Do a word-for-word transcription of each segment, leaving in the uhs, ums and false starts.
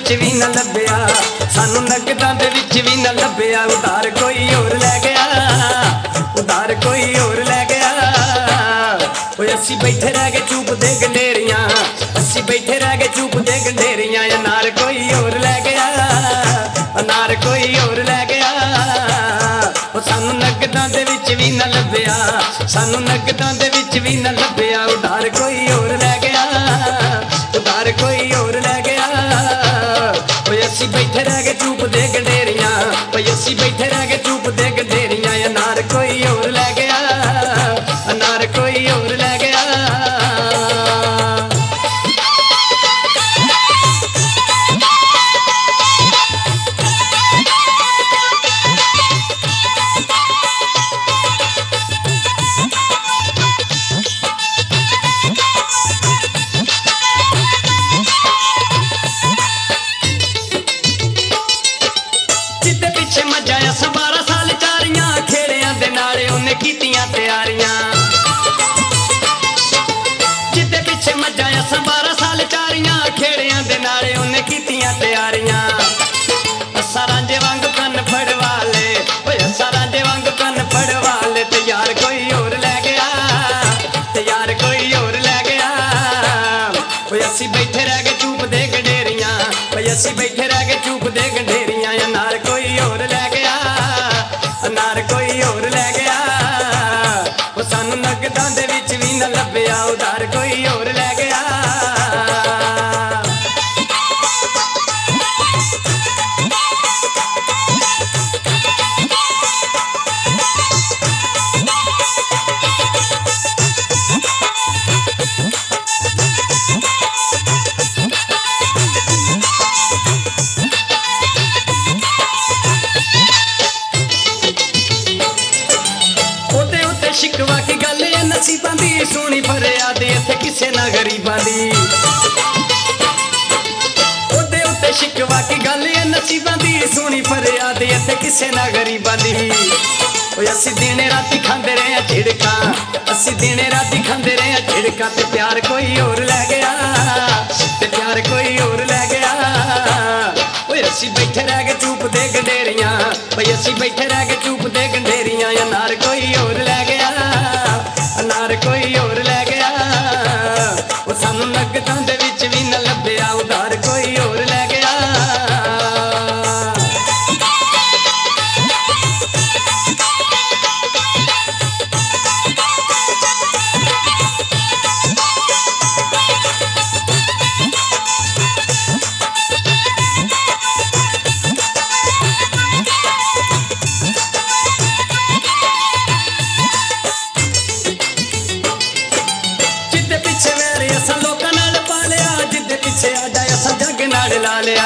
विच भी न लभ्या, सानू नगदां दे विच भी न लभ्या। उधार कोई होर लै गया, उधार कोई होर लै गया। ओए असी बैठे रह गए चुप दे गंढेरियां, असी बैठे रह गए चुप दे गंढेरियां। अनार कोई होर लै गया, अनार कोई होर लै गया। ओ सानू नगदां दे विच भी न लभ्या, सानू नगदां दे विच भी न लभ्या। उधार कोई होर लै गया, उधार कोई होर लै गया। ओए असी बैठे रह गए चुप दे गंढेरियां, ओए असी बैठे रह गए चुप दे गंढेरियां। अनार कोई होर लै गया, अनार कोई होर लै गया। कीतियां तैयारियां जिदे पिछे मजा असां बारह साल चारियां, खेड़ियां दे नाले उन्हें कीतियां तैयारियां। असां रांझे वांग कन फड़वा ले, ओए असां रांझे वांग कन फड़वा ले। ते यार कोई होर लै गया, ते यार कोई होर लै गया। ओए असी बैठे रह गए चुप दे गंढेरियां, ओए असी बैठे रह गए चुप दे गंढेरियां। अनार कोई होर लै गया, अनार कोई होर लै गया। सानू नगदां दे विच भी न लभ्या, उधार कोई होर लै गया। शिकवा की गल है नसीबां दी, सोहनी फरियाद इत्थे किसे ना गरीबां दी। ओदे उत्ते शिकवा की गल है नसीबां दी, सोहनी फरियाद इत्थे किसे ना गरीबां दी। ओए असी दिने राती खांदे रहे झिड़कां, असी दिने राती खांदे रहे झिड़कां। ते प्यार कोई होर लै गया, ते प्यार कोई होर लै गया। ओए असी बैठे रह गए चुप दे गंढेरियां, ओए असी बैठे रह गए चुप दे गंढेरियां। अनार कोई होर लै गया, अनार कोई होर लै गया। ओ सानू नगदां दे विच भी न लभ्या, उधार कोई होर लै गया। ला लिया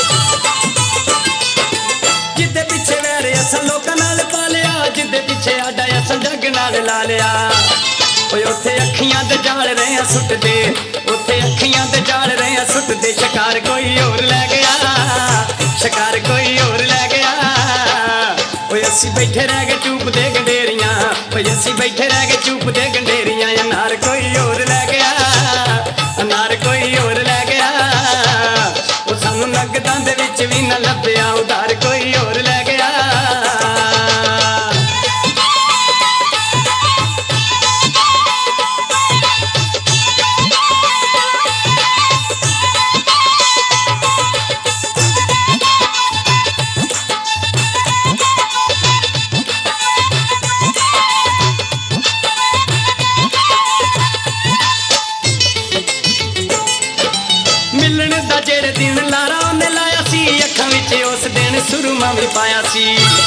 जिदे पिछे वैरे असां लोकां नाल पा लिया, जिदे पिछे आडा असां जग नाल ला लिया। ओए उत्थे अखियां दे जाल रहे सुटदे, उत्थे अखियां दे जाल रहे सुटदे। शिकार कोई होर लै गया, शिकार कोई होर लै गया। ओए असी बैठे रह गए चुप दे गंढेरियां, ओए असी बैठे रह गए चुप दे गंढेरियां। अनार कोई होर लै गया, अनार कोई होर लै गया। सानू नगदां दे विच भी न लभ्या, उधार कोई होर लै गया। मिलण दा जेड़े दिन लारा उन्हें लाया सी, अखां विच उस दिन सुरमा भी पाया सी।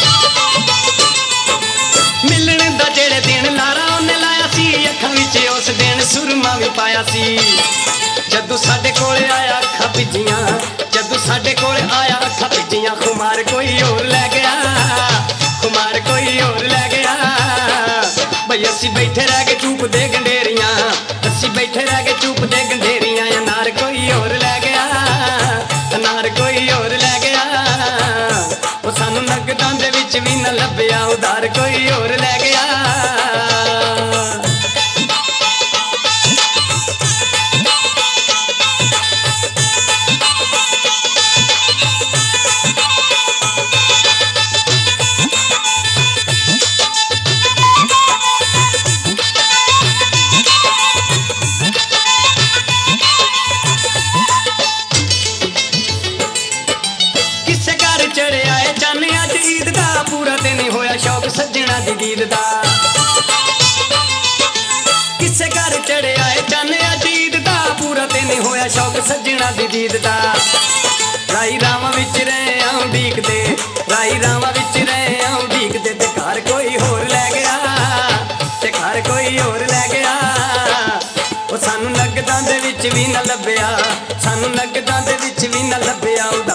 मिलण दा जेड़े दिन लारा उन्हें लाया सी, अखां विच उस दिन सुरमा भी पाया सी। जदू साडे कोले आया अखां भिजियां, जदू साडे कोले आया अखां भिजियां। खुमार कोई होर लै गया, खुमार कोई होर लै गया। भई असी बैठे रह गए चुप दे गंढेरियां, असी बैठे रह गए चुप दे गंढेरियां। अनार कोई होर लै गया, अनार कोई होर लै गया। ओ सानू नगदां दे विच भी न लभ्या, उधार कोई होर लै गया। ਜਦੀਦ ਦਾ ਕਿਸੇ ਘਰ ਚੜਿਆ ਏ ਚੰਨ ਅਜੀਦ ਦਾ ਪੂਰਾ ਤੇ ਨਹੀਂ ਹੋਇਆ ਸ਼ੌਕ ਸੱਜਣਾ ਦੀ ਦੀਦ ਦਾ ਰਾਈ ਰਾਵਾਂ ਵਿੱਚ ਰਹੇ ਆਂ ਉਡੀਕਦੇ ਰਾਈ ਰਾਵਾਂ ਵਿੱਚ ਰਹੇ ਆਂ ਉਡੀਕਦੇ ਤੇ ਘਰ ਕੋਈ ਹੋਰ ਲੈ ਗਿਆ ਤੇ ਘਰ ਕੋਈ ਹੋਰ ਲੈ ਗਿਆ ਉਹ ਸਾਨੂੰ ਨਗਦਾਂ ਦੇ ਵਿੱਚ ਵੀ ਨਾ ਲੱਭਿਆ ਸਾਨੂੰ ਨਗਦਾਂ ਦੇ ਵਿੱਚ ਵੀ ਨਾ ਲੱਭਿਆ